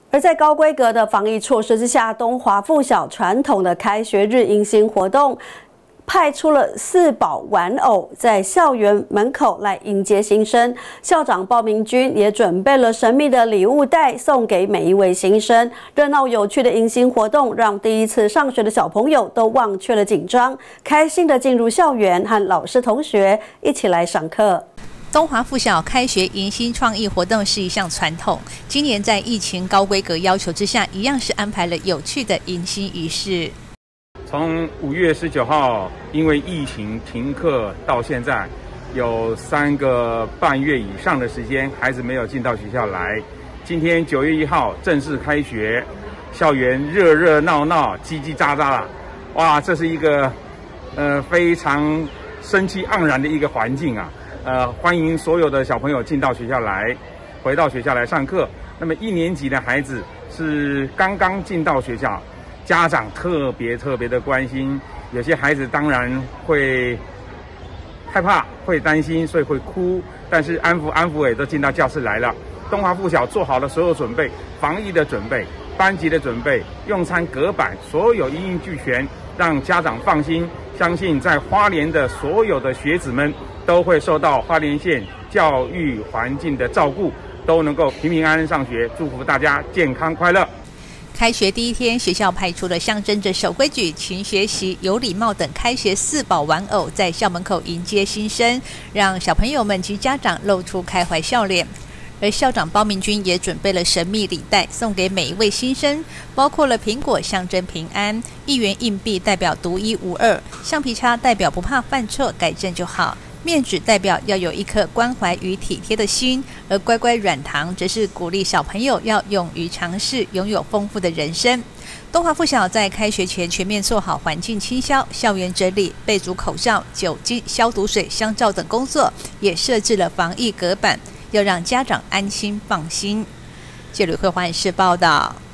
而在高规格的防疫措施之下，东华附小传统的开学日迎新活动，派出了4宝玩偶在校园门口来迎接新生。校长鲍明君也准备了神秘的礼物袋送给每一位新生。热闹有趣的迎新活动，让第一次上学的小朋友都忘却了紧张，开心的进入校园，和老师同学一起来上课。 东华附小开学迎新创意活动是一项传统，今年在疫情高规格要求之下，一样是安排了有趣的迎新仪式。 从5月19号因为疫情停课到现在，有3个半月以上的时间，孩子没有进到学校来。今天9月1号正式开学，校园热热闹闹、叽叽喳喳啦，哇，这是一个非常生气盎然的一个环境啊。 欢迎所有的小朋友进到学校来，回到学校来上课。那么1年级的孩子是刚刚进到学校，家长特别的关心。有些孩子当然会害怕、会担心，所以会哭。但是安抚也都进到教室来了。东华附小做好了所有准备，防疫的准备、班级的准备、用餐隔板，所有一应俱全，让家长放心。相信在花莲的所有的学子们。 都会受到花莲县教育环境的照顾，都能够平平安安上学。祝福大家健康快乐。 开学第一天，学校派出了象征着守规矩、勤学习、有礼貌等开学4宝玩偶，在校门口迎接新生，让小朋友们及家长露出开怀笑脸。而校长包明君也准备了神秘礼袋送给每一位新生，包括了苹果象征平安，1元硬币代表独一无二，橡皮擦代表不怕犯错，改正就好。 面纸代表要有一颗关怀与体贴的心，而乖乖软糖则是鼓励小朋友要勇于尝试，拥有丰富的人生。东华附小在开学前全面做好环境清消、校园整理、备足口罩、酒精消毒水、香皂等工作，也设置了防疫隔板，要让家长安心放心。记者吕慧环市报道。